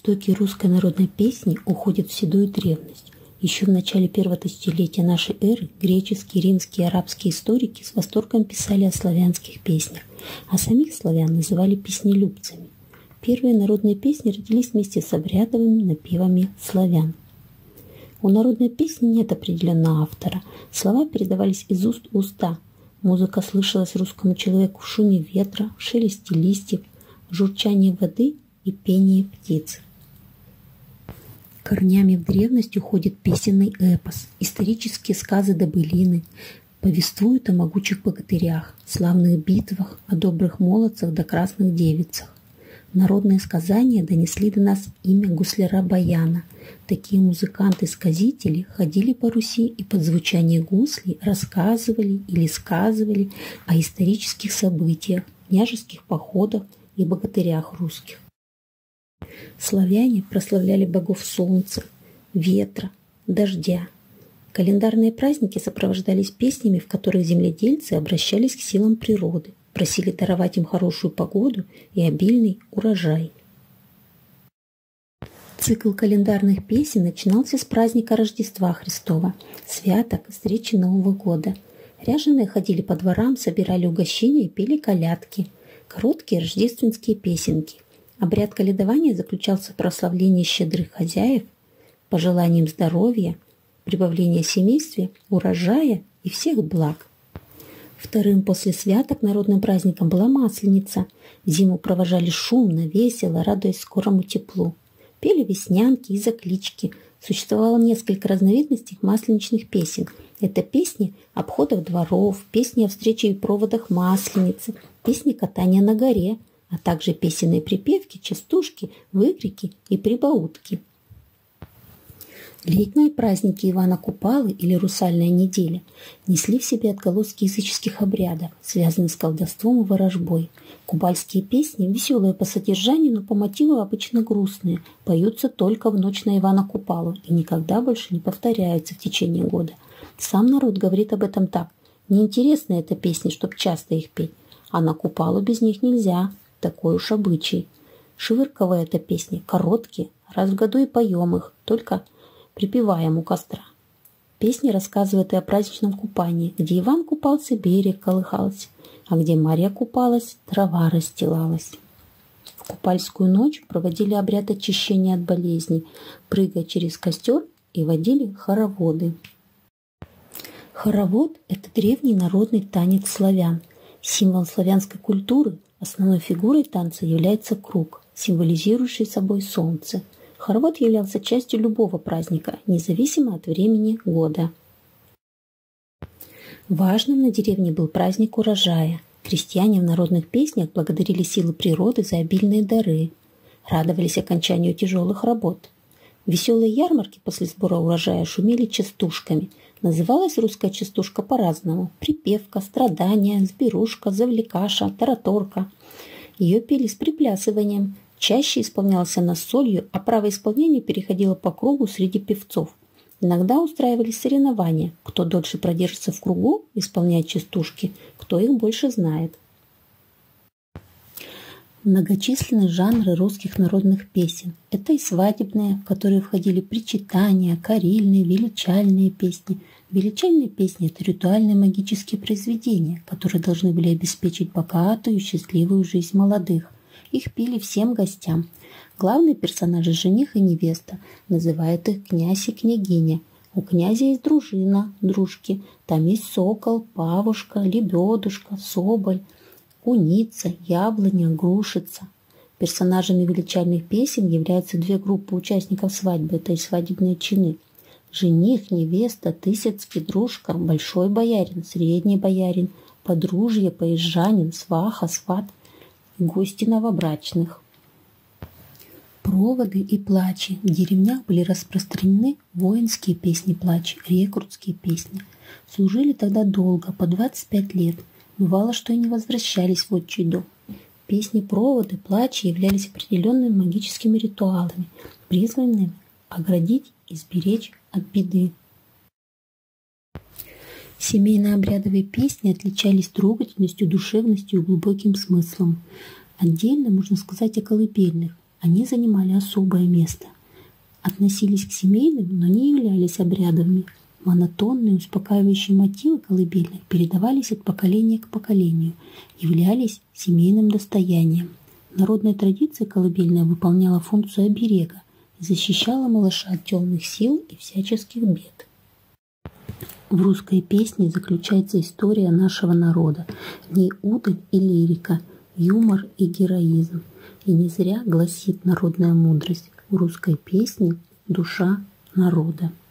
Истоки русской народной песни уходят в седую древность. Еще в начале первого тысячелетия нашей эры греческие, римские и арабские историки с восторгом писали о славянских песнях, а самих славян называли песнелюбцами. Первые народные песни родились вместе с обрядовыми напевами славян. У народной песни нет определенного автора. Слова передавались из уст в уста. Музыка слышалась русскому человеку в шуме ветра, в шелесте листьев, в журчании воды и пении птиц. Корнями в древность уходит песенный эпос, исторические сказы да былины, повествуют о могучих богатырях, славных битвах, о добрых молодцах да красных девицах. Народные сказания донесли до нас имя гусляра Баяна. Такие музыканты-сказители ходили по Руси и под звучание гуслей рассказывали или сказывали о исторических событиях, княжеских походах и богатырях русских. Славяне прославляли богов солнца, ветра, дождя. Календарные праздники сопровождались песнями, в которых земледельцы обращались к силам природы, просили даровать им хорошую погоду и обильный урожай. Цикл календарных песен начинался с праздника Рождества Христова, святок, встречи Нового года. Ряженые ходили по дворам, собирали угощения и пели колядки, короткие рождественские песенки. Обряд калядования заключался в прославлении щедрых хозяев, пожеланием здоровья, прибавления в семействе, урожая и всех благ. Вторым после святок народным праздником была Масленица. Зиму провожали шумно, весело, радуясь скорому теплу. Пели веснянки и заклички. Существовало несколько разновидностей масленичных песен. Это песни обходов дворов, песни о встрече и проводах Масленицы, песни катания на горе, а также песенные припевки, частушки, выкрики и прибаутки. Летние праздники Ивана Купалы или Русальная неделя несли в себе отголоски языческих обрядов, связанных с колдовством и ворожбой. Купальские песни, веселые по содержанию, но по мотиву обычно грустные, поются только в ночь на Ивана Купалу и никогда больше не повторяются в течение года. Сам народ говорит об этом так: неинтересны это песни, чтоб часто их петь, а на Купалу без них нельзя, такой уж обычай. Швырковые это песни, короткие, раз в году и поем их, только припеваем у костра. Песни рассказывают и о праздничном купании, где Иван купался, берег колыхался, а где Марья купалась, трава расстилалась. В купальскую ночь проводили обряд очищения от болезней, прыгая через костер, и водили хороводы. Хоровод – это древний народный танец славян. Символ славянской культуры, основной фигурой танца является круг, символизирующий собой солнце. Хоровод являлся частью любого праздника, независимо от времени года. Важным на деревне был праздник урожая. Крестьяне в народных песнях благодарили силы природы за обильные дары, радовались окончанию тяжелых работ. Веселые ярмарки после сбора урожая шумели частушками. Называлась русская частушка по-разному: припевка, страдания, сберушка, завлекаша, тараторка. Ее пели с приплясыванием. Чаще исполнялась она солью, а право исполнения переходило по кругу среди певцов. Иногда устраивались соревнования, кто дольше продержится в кругу, исполняя частушки, кто их больше знает. Многочисленны жанры русских народных песен. Это и свадебные, в которые входили причитания, карильные, величальные песни. Величальные песни – это ритуальные магические произведения, которые должны были обеспечить богатую и счастливую жизнь молодых. Их пели всем гостям. Главные персонажи – жених и невеста. Называют их князь и княгиня. У князя есть дружина, дружки. Там есть сокол, павушка, лебедушка, соболь, куница, яблоня, грушица. Персонажами величальных песен являются две группы участников свадьбы. Это и свадебные чины. Жених, невеста, тысяцкий, дружка, большой боярин, средний боярин, подружье, поезжанин, сваха, сват – гости новобрачных. Проводы и плачи. В деревнях были распространены воинские песни-плачи, рекрутские песни. Служили тогда долго, по 25 лет. Бывало, что и не возвращались в отчий дом. Песни-проводы, плачи являлись определенными магическими ритуалами, призванными оградить и сберечь от беды. Семейно-обрядовые песни отличались трогательностью, душевностью и глубоким смыслом. Отдельно можно сказать о колыбельных. Они занимали особое место. Относились к семейным, но не являлись обрядовыми. Монотонные, успокаивающие мотивы колыбельных передавались от поколения к поколению, являлись семейным достоянием. Народная традиция колыбельная выполняла функцию оберега и защищала малыша от темных сил и всяческих бед. В русской песне заключается история нашего народа. В ней удаль и лирика, юмор и героизм. И не зря гласит народная мудрость: в русской песне душа народа.